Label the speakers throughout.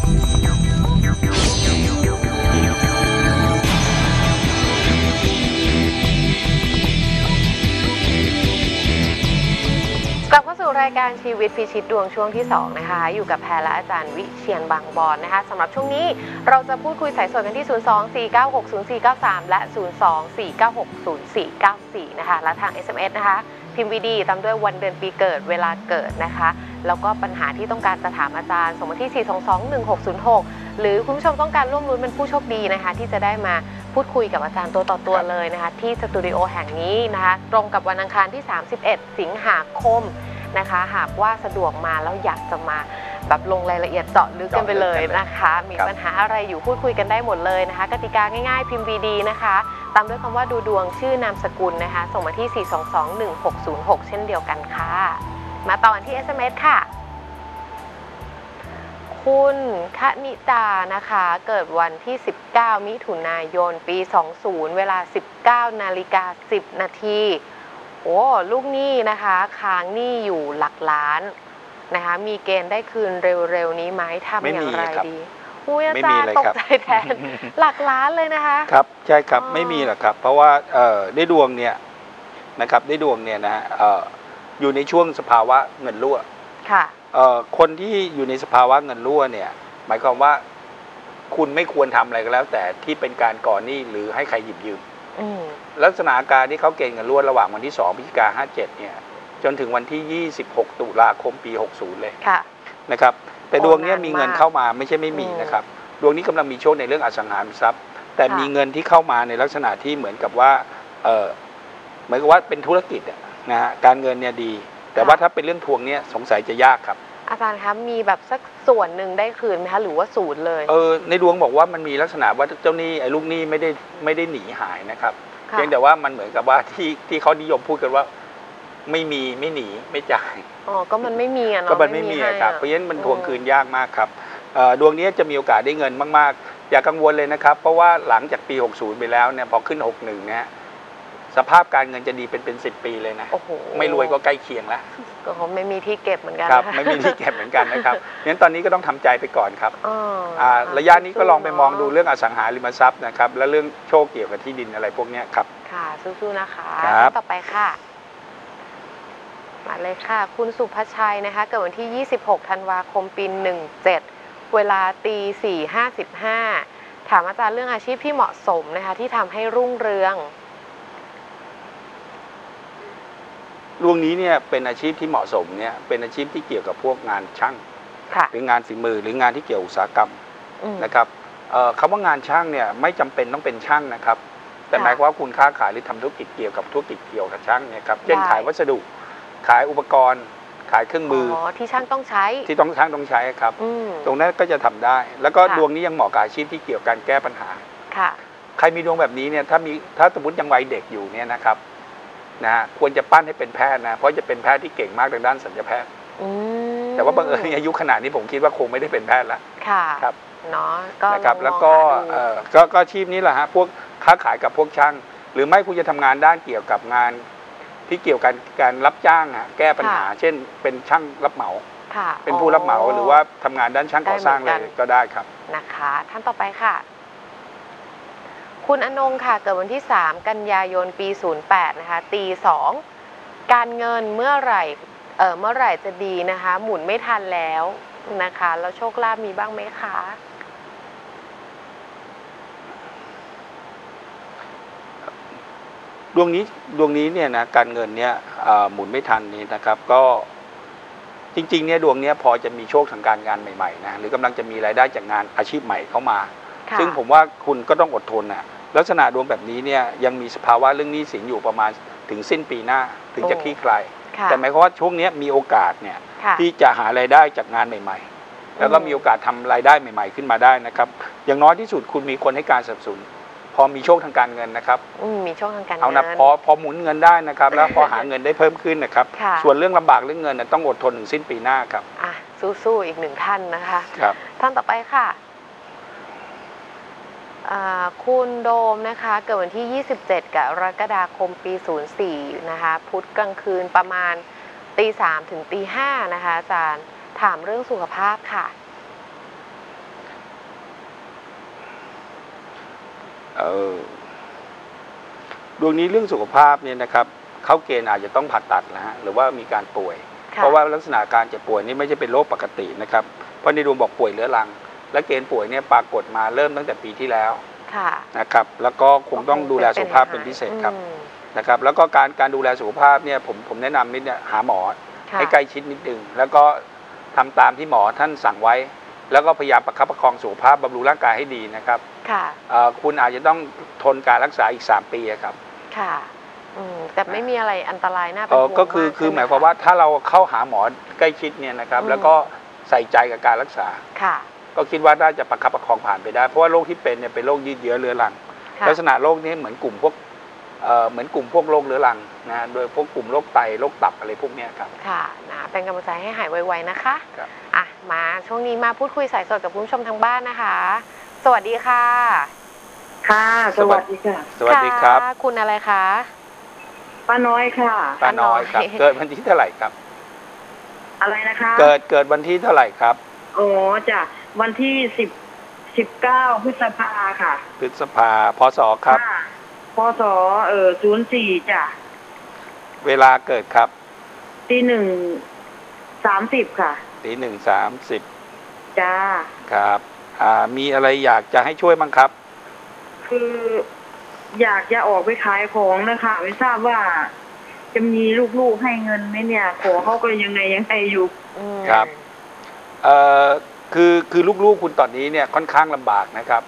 Speaker 1: กลับเข้าสู่รายการชีวิตพิชิตดวงช่วงที่2นะคะอยู่กับแพรและอาจารย์วิเชียรบางบอนนะคะสำหรับช่วงนี้เราจะพูดคุยสายสดกันที่ 024960493 และ 024960494 นะคะและทาง SMS นะคะพิมพ์วีดีตามด้วยวันเดือนปีเกิดเวลาเกิดนะคะแล้วก็ปัญหาที่ต้องการจะถามอาจารย์ส่งมาที่ 4221606 หรือคุณผู้ชมต้องการร่วมลุ้นเป็นผู้โชคดีนะคะที่จะได้มาพูดคุยกับอาจารย์ตัวต่อตัวเลยนะคะที่สตูดิโอแห่งนี้นะคะตรงกับวันอังคารที่ 31 สิงหาคมนะคะหากว่าสะดวกมาแล้วอยากจะมาแบบลงรายละเอียดเจาะลึกกันไปเลยนะคะมีปัญหาอะไรอยู่พูดคุยกันได้หมดเลยนะคะกติกาง่ายๆพิมพ์วีดีนะคะตามด้วยคำว่าดูดวงชื่อนามสกุลนะคะส่งมาที่ 4221606 เช่นเดียวกันค่ะมาต่อกันที่ SMS ค่ะคุณคณิตานะคะเกิดวันที่19มิถุนายนปี20เวลา 19:10 นาทีโอ้ลูกหนี้นะคะค้างหนี้อยู่หลักล้านนะคะมีเกณฑ์ได้คืนเร็วๆนี้ไหมทำอย่างไรดีอุ้ยอาจารย์ตกใจแทนหลักล้านเลยนะคะ
Speaker 2: ครับใช่ครับไม่มีหรอกครับเพราะว่าได้ดวงเนี่ยนะครับได้ดวงเนี่ยนะอยู่ในช่วงสภาวะเงินรั่ว
Speaker 1: ค่ะ
Speaker 2: คนที่อยู่ในสภาวะเงินรั่วเนี่ยหมายความว่าคุณไม่ควรทำอะไรก็แล้วแต่ที่เป็นการก่อหนี้หรือให้ใครหยิบยืมลักษณะอาการที่เขาเกณฑ์เงินรั่วระหว่างวันที่2 พฤศจิกายน 57เนี่ยจนถึงวันที่26 ตุลาคมปี 60เลยนะครับแต่ดวงนี้มีเงินเข้ามาไม่ใช่ไม่มีนะครับดวงนี้กำลังมีโชคในเรื่องอสังหาริมทรัพย์แต่มีเงินที่เข้ามาในลักษณะที่เหมือนกับว่าเหมือนกับว่าเป็นธุรกิจนะฮะการเงินเนี่ยดีแต่ว่าถ้าเป็นเรื่องทวงเนี่ยสงสัยจะยากครับ
Speaker 1: อาจารย์ครับมีแบบสักส่วนหนึ่งได้คืนไหมคะหรือว่าศูนย์เลย
Speaker 2: ในดวงบอกว่ามันมีลักษณะว่าเจ้าหนี้ไอ้ลูกหนี้ไม่ได้หนีหายนะครับเพียงแต่ว่ามันเหมือนกับว่าที่เขานิยมพูดกันว่าไม่มีไม่หนีไม่จ่าย
Speaker 1: ก็มันไม่มีเนาะ
Speaker 2: ก็มันไม่มีครับเพราะฉะนั้นมันทวงคืนยากมากครับดวงนี้จะมีโอกาสได้เงินมากๆอย่ากังวลเลยนะครับเพราะว่าหลังจากปี60ไปแล้วเนี่ยพอขึ้น61เนี่ยสภาพการเงินจะดีเป็น10 ปีเลยนะไม่รวยก็ใกล้เคียงแล้ว
Speaker 1: ก็ไม่มีที่เก็บเหมือนกัน
Speaker 2: ครับไม่มีที่เก็บเหมือนกันนะครับงั้นตอนนี้ก็ต้องทำใจไปก่อนครับระยะนี้ก็ลองไปมองดูเรื่องอสังหาริมทรัพย์นะครับและเรื่องโชคเกี่ยวกับที่ดินอะไรพวกนี้ครับ
Speaker 1: ค่ะสู้ๆนะคะต่อไปค่ะมาเลยค่ะคุณสุภชัยนะคะเกิดวันที่26ธันวาคมปี17เวลา4:55ถามอาจารย์เรื่องอาชีพที่เหมาะสมนะคะที่ทำให้รุ่งเรือง
Speaker 2: ดวงนี้เนี่ยเป็นอาชีพที่เหมาะสมเนี่ยเป็นอาชีพที่เกี่ยวกับพวกงานช่างหรืองานฝีมือหรืองานที่เกี่ยวอุตสาหกรรมนะครับคำว่างานช่างเนี่ยไม่จำเป็นต้องเป็นช่างนะครับแต่หมายความว่าคุณค้าขายหรือทำธุรกิจเกี่ยวกับธุรกิจเกี่ยวกับช่างเนี่ยครับเช่นขายวัสดุขายอุปกรณ์ขายเครื่องมือ
Speaker 1: ที่ช่างต้องใช้
Speaker 2: ที่ช่างต้องใช้ครับตรงนั้นก็จะทำได้แล้วก็ดวงนี้ยังเหมาะกับอาชีพที่เกี่ยวกับการแก้ปัญหาใครมีดวงแบบนี้เนี่ยถ้าสมมติยังวัยเด็กอยู่เนี่ยนะครับนะควรจะปั้นให้เป็นแพทย์นะเพราะจะเป็นแพทย์ที่เก่งมากทางด้านศัลยแพทย์แต่ว่าบังเอิญอายุขนาดนี้ผมคิดว่าคงไม่ได้เป็นแพทย์ละครับ
Speaker 1: เนาะก็
Speaker 2: นะครับแล้วก็อาชีพนี้แหละฮะพวกค้าขายกับพวกช่างหรือไม่คุณจะทำงานด้านเกี่ยวกับงานที่เกี่ยวกับการรับจ้างแก้ปัญหาเช่นเป็นช่างรับเหมาเป็นผู้รับเหมาหรือว่าทำงานด้านช่างก่อสร้างเลยก็ได้ครับ
Speaker 1: นะคะท่านต่อไปค่ะคุณอนงค่ะเกิดวันที่3กันยายนปี08นะคะตี2การเงินเมื่อไหร่จะดีนะคะหมุนไม่ทันแล้วนะคะแล้วโชคลาภมีบ้างไหมคะ
Speaker 2: ดวงนี้เนี่ยนะการเงินเนี่ยหมุนไม่ทันนี่นะครับก็จริงๆเนี่ยดวงนี้พอจะมีโชคทางการงานใหม่ๆนะหรือกำลังจะมีรายได้จากงานอาชีพใหม่เข้ามาซึ่งผมว่าคุณก็ต้องอดทนนะลักษณะดวงแบบนี้เนี่ยยังมีสภาวะเรื่องหนี้สินอยู่ประมาณถึงสิ้นปีหน้าถึงจะคลี่คลายแต่หมายความว่าช่วงนี้มีโอกาสเนี่ยที่จะหารายได้จากงานใหม่ๆแล้วก็มีโอกาสทำรายได้ใหม่ๆขึ้นมาได้นะครับอย่างน้อยที่สุดคุณมีคนให้การสนับสนุนพอมีโชคทางการเงินนะครับ
Speaker 1: มีโชคทางการเงิน
Speaker 2: เอานะพอหมุนเงินได้นะครับแล้วพอหาเงินได้เพิ่มขึ้นนะครับส่วนเรื่องลำบากเรื่องเงินต้องอดทนถึงสิ้นปีหน้าครับ
Speaker 1: สู้ๆอีก1ท่านนะคะ
Speaker 2: ครับ
Speaker 1: ท่านต่อไปค่ะคุณโดมนะคะเกิดวันที่27กรกฎาคมปี04นะคะพุธกลางคืนประมาณตี3ถึงตี5นะคะอาจารย์ถามเรื่องสุขภาพค่ะ
Speaker 2: อดวงนี้เรื่องสุขภาพเนี่ยนะครับเข้าเกณฑ์อาจจะต้องผ่าตัดนะฮะหรือว่ามีการป่วยเพราะว่าลักษณะการเจ็บป่วยนี้ไม่ใช่เป็นโรคปกตินะครับเพราะในดวงบอกป่วยเรื้อรังและเกณฑ์ป่วยเนี่ยปรากฏมาเริ่มตั้งแต่ปีที่แล้วนะครับแล้วก็คงต้องดูแลสุขภาพเป็นพิเศษครับนะครับแล้วก็การดูแลสุขภาพเนี่ยผมแนะนำนิดเนี่ยหาหมอให้ใกล้ชิดนิดนึงแล้วก็ทำตามที่หมอท่านสั่งไว้แล้วก็พยายามประคับประคองสุขภาพบำรุงร่างกายให้ดีนะครับคุณอาจจะต้องทนการรักษาอีก3 ปีครับ
Speaker 1: ค่ะแต่ไม่มีอะไรอันตรายน่าเป็นห่วง
Speaker 2: ก็คือหมายความว่าถ้าเราเข้าหาหมอใกล้ชิดเนี่ยนะครับแล้วก็ใส่ใจกับการรักษาก็คิดว่าน่าจะประคับประคองผ่านไปได้เพราะว่าโรคที่เป็นเนี่ยเป็นโรคยืดเยื้อเรื้อรังลักษณะโรคนี้เหมือนกลุ่มพวกโรคเรื้อรังนะโดยพวกกลุ่มโรคไตโรคตับอะไรพวกนี้ครับ
Speaker 1: ค่ะนะเป็นกำลังใจให้หายไวๆนะคะมาช่วงนี้มาพูดคุยสายสดกับคุณผู้ชมทางบ้านนะคะสวัสดีค่ะ
Speaker 3: ค่ะสวัสดีค่ะ
Speaker 2: สวัสดีครับ
Speaker 1: คุณอะไรคะ
Speaker 3: ป้าน้อยค่ะ
Speaker 2: ป้าน้อยครับเกิดวันที่เท่าไหร่ครับ
Speaker 3: อะไรนะคะ
Speaker 2: เกิดวันที่เท่าไหร่ครับ
Speaker 3: อ๋อจ้ะวันที่19 พฤษภาค่ะ
Speaker 2: พฤษภาพศครับ
Speaker 3: พศ04จ้ะ
Speaker 2: เวลาเกิดครับ
Speaker 3: 01:30ค่ะ
Speaker 2: 01:30
Speaker 3: จ้า
Speaker 2: ครับมีอะไรอยากจะให้ช่วยมั้งครับ
Speaker 3: คืออยากจะออกไปขายของนะคะไม่ทราบว่าจะมีลูกๆให้เงินไหมเนี่ยขอเขาก็ยังไงอยู่
Speaker 2: ครับคือลูกๆคุณตอนนี้เนี่ยค่อนข้างลำบากนะครับ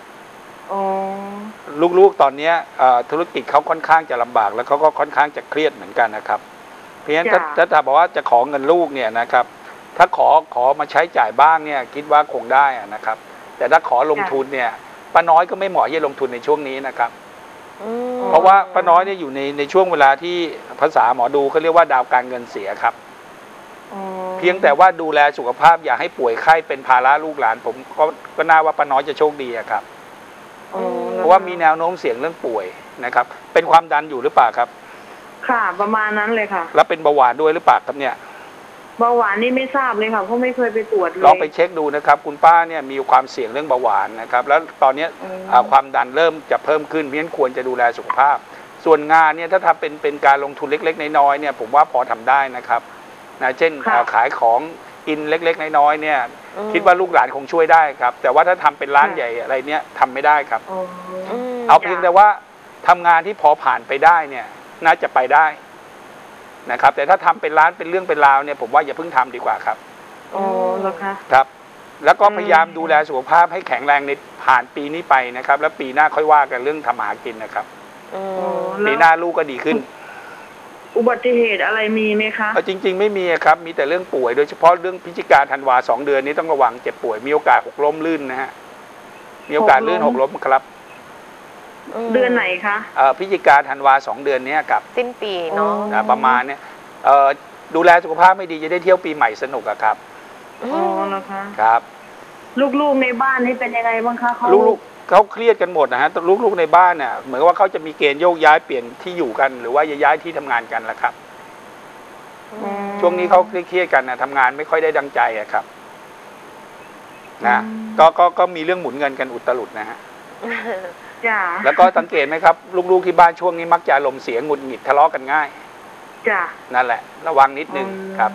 Speaker 2: ลูกๆตอนนี้ธุรกิจเขาค่อนข้างจะลำบากแล้วเขาก็ค่อนข้างจะเครียดเหมือนกันนะครับเพราะฉะนั้นถ้าบอกว่าจะขอเงินลูกเนี่ยนะครับถ้าขอมาใช้จ่ายบ้างเนี่ยคิดว่าคงได้นะครับแต่ถ้าขอลงทุนเนี่ยป้าน้อยก็ไม่เหมาะที่จะลงทุนในช่วงนี้นะครับเพราะว่าป้าน้อยเนี่ยอยู่ในช่วงเวลาที่ภาษาหมอดูเขาเรียกว่าดาวการเงินเสียครับเพียงแต่ว่าดูแลสุขภาพอย่าให้ป่วยไข้เป็นภาระลูกหลานผมก็น่าว่าป้าน้อยจะโชคดีครับเพราะว่ามีแนวโน้มเสี่ยงเรื่องป่วยนะครับเป็นความดันอยู่หรือเปล่าครับ
Speaker 3: ค่ะประมาณนั้นเลยค่ะ
Speaker 2: แล้วเป็นเบาหวานด้วยหรือเปล่าครับเนี่ย
Speaker 3: เบาหวานนี่ไม่ทราบเลยค่ะเพราะไม่เคยไปตรวจเลย
Speaker 2: ลองไปเช็คดูนะครับคุณป้าเนี่ยมีความเสี่ยงเรื่องเบาหวานนะครับแล้วตอนนี้ความดันเริ่มจะเพิ่มขึ้นเพราะฉะนั้นควรจะดูแลสุขภาพส่วนงานเนี่ยถ้าทำเป็นการลงทุนเล็กๆน้อยๆเนี่ยผมว่าพอทำได้นะครับนะเช่นขายของกินเล็กๆน้อยๆเนี่ยคิดว่าลูกหลานคงช่วยได้ครับแต่ว่าถ้าทำเป็นร้านใหญ่อะไรเนี่ยทำไม่ได้ครับเอาเพียงแต่ว่าทำงานที่พอผ่านไปได้เนี่ยน่าจะไปได้นะครับแต่ถ้าทำเป็นร้านเป็นเรื่องเป็นราวเนี่ยผมว่าอย่าเพิ่งทำดีกว่าครับ
Speaker 3: เหรอคะ
Speaker 2: ครับแล้วก็พยายามดูแลสุขภาพให้แข็งแรงในผ่านปีนี้ไปนะครับแล้วปีหน้าค่อยว่ากันเรื่องทำมาหากินนะครับปีหน้าลูกก็ดีขึ้น
Speaker 3: อุบัติเหตุอะไรมีไหมคะ
Speaker 2: จริงๆไม่มีครับมีแต่เรื่องป่วยโดยเฉพาะเรื่องพฤศจิกาธันวา2 เดือนนี้ต้องระวังเจ็บป่วยมีโอกาสหกล้มลื่นนะฮะมีโอกาสลื่นหกล้มครับ
Speaker 3: เดือนไหนคะ
Speaker 2: พฤศจิกาธันวา2 เดือนนี้กับ
Speaker 1: สิ้นปีเนาะ
Speaker 2: ประมาณเนี้ยดูแลสุขภาพไม่ดีจะได้เที่ยวปีใหม่สนุกครับ
Speaker 3: แล้วคะ
Speaker 2: ครับ
Speaker 3: ลูกๆในบ้านนี่เป็นยังไงบ้างคะ
Speaker 2: ลูกเขาเครียดกันหมดนะฮะลูกๆในบ้านเนี่ยเหมือนว่าเขาจะมีเกณฑ์โยกย้ายเปลี่ยนที่อยู่กันหรือว่าย้ายที่ทำงานกันแล้วครับช่วงนี้เขาเครียดกันนะทำงานไม่ค่อยได้ดังใจครับนะก็มีเรื่องหมุนเงินกันอุตลุดนะฮะ
Speaker 3: จ้า
Speaker 2: แล้วก็สังเกตไหมครับลูกๆที่บ้านช่วงนี้มักจะอารมณ์เสียหงุดหงิดทะเลาะกันง่าย
Speaker 3: จ้า
Speaker 2: นั่นแหละระวังนิดนึงครับ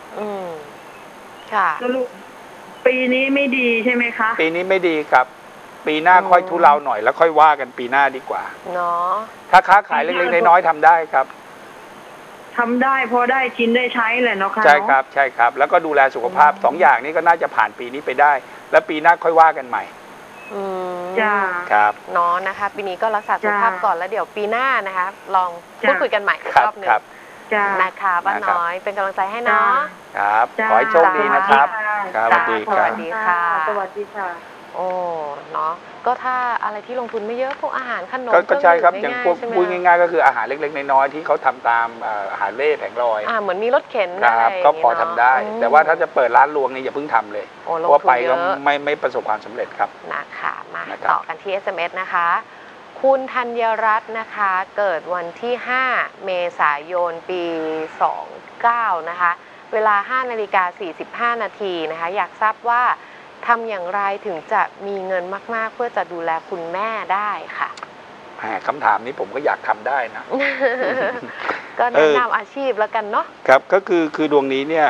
Speaker 1: ค่ะ
Speaker 3: ลูกปีนี้ไม่ดีใช่ไหมคะ
Speaker 2: ปีนี้ไม่ดีครับปีหน้าค่อยทุเลาหน่อยแล้วค่อยว่ากันปีหน้าดีกว่า
Speaker 1: เนาะ
Speaker 2: ถ้าค้าขายเล็กๆน้อยๆทำได้ครับ
Speaker 3: ทำได้พอได้กินได้ใช้แหละเนาะค่ะ
Speaker 2: ใช่ครับใช่ครับแล้วก็ดูแลสุขภาพ2 อย่างนี้ก็น่าจะผ่านปีนี้ไปได้แล้วปีหน้าค่อยว่ากันใหม่
Speaker 3: จ้า
Speaker 2: ครับ
Speaker 1: เนาะนะคะปีนี้ก็รักษาสุขภาพก่อนแล้วเดี๋ยวปีหน้านะคะลองพูดคุยกันใหม่อีกรอบหนึ่งนะคะป้าน้อยเป็นกำลังใจให้เนาะ
Speaker 2: ครับขอให้โชคดีนะครับ
Speaker 1: ครับสวัสดีค่ะสวัสดีค่ะ
Speaker 3: สวัสดีค่ะ
Speaker 1: โอ้เนาะก็ถ้าอะไรที่ลงทุนไม่เยอะพวกอาหารขนม
Speaker 2: ก็ใช่ครับอย่างพวกพูดง่ายๆก็คืออาหารเล็กๆน้อยๆที่เขาทำตามอาหารเล่แผงลอย
Speaker 1: เหมือนมีรถเข็นอะไร
Speaker 2: ก็พอทำได้แต่ว่าถ้าจะเปิดร้านรวงนี่อย่าเพิ่งทำเลยเพราะไปก็ไม่ประสบความสำเร็จครับ
Speaker 1: นะคะมาต่อกันที่ SMS นะคะคุณธัญรัตน์นะคะเกิดวันที่ 5 เมษายน ปี 29นะคะเวลา 5:45 นาทีนะคะอยากทราบว่าทำอย่างไรถึงจะมีเงินมากๆเพื่อจะดูแลคุณแม่ได้ค่ะ
Speaker 2: คำถามนี้ผมก็อยากทำได้นะ
Speaker 1: ก็แนะนำอาชีพแล้วกันเนาะ
Speaker 2: ครับก็คือดวงนี้เนี่ย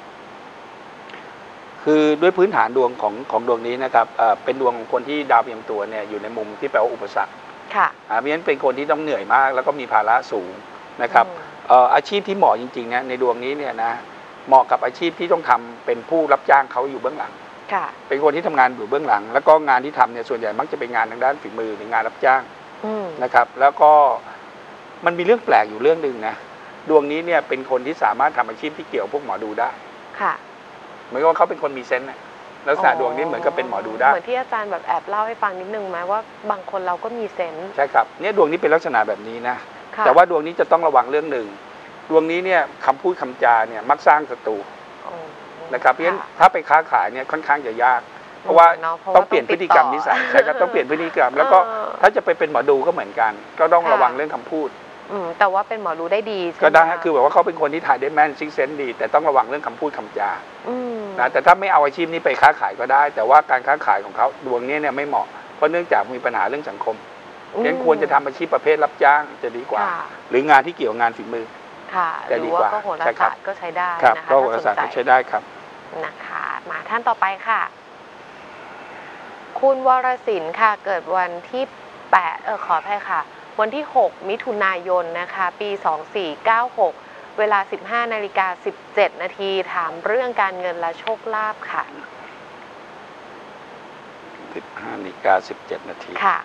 Speaker 2: คือด้วยพื้นฐานดวงของดวงนี้นะครับเป็นดวงของคนที่ดาวประจำตัวเนี่ยอยู่ในมุมที่แปลว่าอุปสรรค
Speaker 1: ค่ะ
Speaker 2: เพราะฉะนั้นเป็นคนที่ต้องเหนื่อยมากแล้วก็มีภาระสูงนะครับอาชีพที่เหมาะจริงๆเนี่ยในดวงนี้เนี่ยนะเหมาะกับอาชีพที่ต้องทำเป็นผู้รับจ้างเขาอยู่เบื้องหลังเป็นคนที่ทำงานอยู่เบื้องหลังแล้วก็งานที่ทำเนี่ยส่วนใหญ่มักจะเป็นงานทางด้านฝีมือหรืองานรับจ้างนะครับแล้วก็มันมีเรื่องแปลกอยู่เรื่องนึงนะดวงนี้เนี่ยเป็นคนที่สามารถทำอาชีพที่เกี่ยวพวกหมอดูได้ค่ะเหมือนกับเขาเป็นคนมีเซนส์นะลักษณะดวงนี้เหมือนกับเป็นหมอดูได้
Speaker 1: เหมือนที่อาจารย์แบบแอบเล่าให้ฟังนิดนึงไหมว่าบางคนเราก็มีเซนส์
Speaker 2: ใช่ครับเนี่ยดวงนี้เป็นลักษณะแบบนี้นะแต่ว่าดวงนี้จะต้องระวังเรื่องหนึ่งดวงนี้เนี่ยคำพูดคำจาเนี่ยมักสร้างศัตรูนะครับเพราะฉะนั้นถ้าไปค้าขายเนี่ยค่อนข้างจะยากเพราะว่าต้องเปลี่ยนพฤติกรรมนิสัยใช่ครับต้องเปลี่ยนพฤติกรรมแล้วก็ถ้าจะไปเป็นหมอดูก็เหมือนกันก็ต้องระวังเรื่องคำพูด
Speaker 1: แต่ว่าเป็นหมอดูได้ดี
Speaker 2: ก็ได้คือแบบว่าเขาเป็นคนที่ถ่ายได้แม่นซิกเซนดีแต่ต้องระวังเรื่องคำพูดคำจานะแต่ถ้าไม่เอาอาชีพนี้ไปค้าขายก็ได้แต่ว่าการค้าขายของเขาดวงนี้เนี่ยไม่เหมาะเพราะเนื่องจากมีปัญหาเรื่องสังคมยังควรจะทำอาชีพประเภทรับจ้างจะดีกว่าหรืองานที่เกี่ยวกับงานฝีมือ
Speaker 1: จะดีกว่าก็โหราศาสตร์ก็ใช้ได้นะคะ
Speaker 2: ก็โหราศาสตร์ก็ใช้ได้ครับ
Speaker 1: นะคะมาท่านต่อไปค่ะคุณวรศิลป์ค่ะเกิดวันที่ขออภัยค่ะวันที่6มิถุนายนนะคะปี2496เวลา 15:17 นาทีถามเรื่องการเงินและโชคลาภค่ะ
Speaker 2: 15:17 นาที
Speaker 1: ค่ะ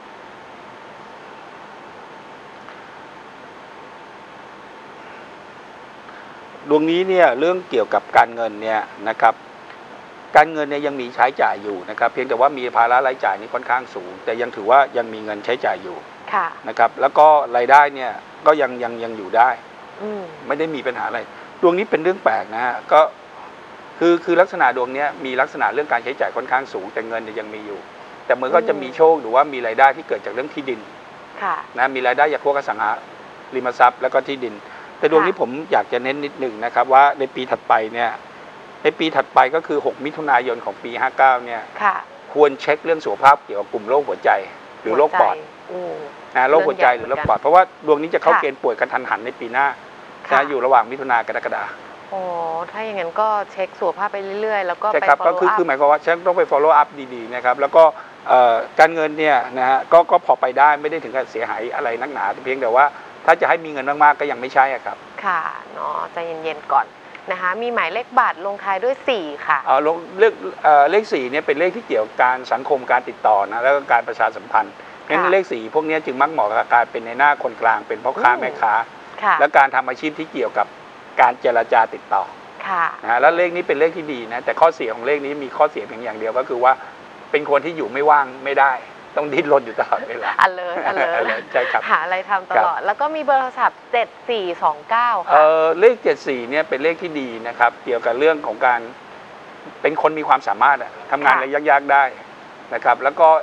Speaker 2: ดวงนี้เนี่ยเรื่องเกี่ยวกับการเงินเนี่ยนะครับการเงินเนี่ยยังมีใช้จ่ายอยู่นะครับเพียงแต่ว่ามีภาระรายจ่ายนี่ค่อนข้างสูงแต่ยังถือว่ายังมีเงินใช้จ่ายอยู่นะครับแล้วก็รายได้เนี่ยก็ยังอยู่ได้ไม่ได้มีปัญหาอะไรดวงนี้เป็นเรื่องแปลกนะฮะก็คือลักษณะดวงนี้มีลักษณะเรื่องการใช้จ่ายค่อนข้างสูงแต่เงินเนี่ยยังมีอยู่แต่เมื่อก็จะมีโชคหรือว่ามีรายได้ที่เกิดจากเรื่องที่ดินนะมีรายได้จากพวกอสังหาริมทรัพย์แล้วก็ที่ดินแต่ดวงนี้ผมอยากจะเน้นนิดหนึ่งนะครับว่าในปีถัดไปเนี่ยในปีถัดไปก็คือ6มิถุนายนของปี59เนี่ยควรเช็คเรื่องสุขภาพเกี่ยวกับกลุ่มโรคหัวใจหรือโรคปอดโรคหัวใจหรือโรคปอดเพราะว่าดวงนี้จะเข้าเกณฑ์ป่วยกระทันหันในปีหน้าอยู่ระหว่างมิถุนากรกฎาคม
Speaker 1: ถ้าอย่างนั้นก็เช็คสุขภาพไปเรื่อยๆแล้วก็ไป
Speaker 2: follow up ก็คือหมายความว่าฉันต้องไป follow up ดีๆนะครับแล้วก็การเงินเนี่ยนะฮะก็พอไปได้ไม่ได้ถึงกับเสียหายอะไรนักหนาเพียงแต่ว่าถ้าจะให้มีเงินมากๆก็ยังไม่ใช่ครับ
Speaker 1: ค่ะเนาะใจเย็นๆก่อนนะคะมีหมายเลขบัตรลงท้ายด้วย4ค่ะ
Speaker 2: เลข4เนี่ยเป็นเลขที่เกี่ยวกับการสังคมการติดต่อนะแล้วก็การประชาสัมพันธ์งั้นเลข4พวกนี้จึงมักเหมาะกับการเป็นในหน้าคนกลางเป็นพ่อค้าแม่ค้าและการทำอาชีพที่เกี่ยวกับการเจรจาติดต่อนะแล้วเลขนี้เป็นเลขที่ดีนะแต่ข้อเสียของเลขนี้มีข้อเสียเพียงอย่างเดียวก็คือว่าเป็นคนที่อยู่ไม่ว่างไม่ได้ต้องดิ้นรนอยู่ตลอดเวลาใช่ครับ
Speaker 1: หาอะไรทำตลอดแล้วก็มีเบอร์โทรศัพท์7429ค่ะ
Speaker 2: เลข74เนี่ยเป็นเลขที่ดีนะครับเกี่ยวกับเรื่องของการเป็นคนมีความสามารถทำงานอะไรยากๆได้นะครับแล้วก็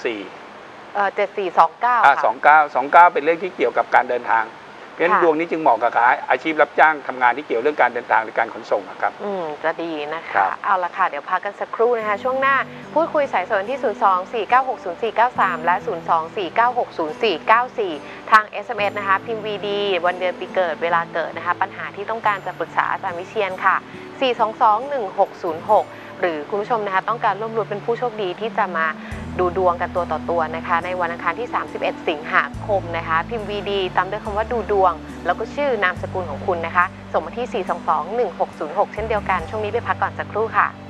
Speaker 2: 64
Speaker 1: 7429ค่ะ
Speaker 2: 29เป็นเลขที่เกี่ยวกับการเดินทางเพราะฉะนั้นดวงนี้จึงเหมาะกับอาชีพรับจ้างทำงานที่เกี่ยวเรื่องการเดินทางหรือการขนส่งครับ
Speaker 1: จะดีนะคะเอาละค่ะเดี๋ยวพักกันสักครู่นะคะช่วงหน้าพูดคุยสายสนที่024960493และ024960494ทาง SMS นะคะพิมพ์ VD วันเดือนปีเกิดเวลาเกิดนะคะปัญหาที่ต้องการจะปรึกษาอาจารย์วิเชียรค่ะ4221606หรือคุณผู้ชมนะคะต้องการร่วมรุ้นเป็นผู้โชคดีที่จะมาดูดวงกันตัวต่อตัวนะคะในวันอังคารที่31สิงหาคมนะคะพิมพ์ VD ตามด้วยคำว่าดูดวงแล้วก็ชื่อนามสกุลของคุณนะคะส่งมาที่4221606เช่นเดียวกันช่วงนี้ไปพักก่อนสักครู่ค่ะ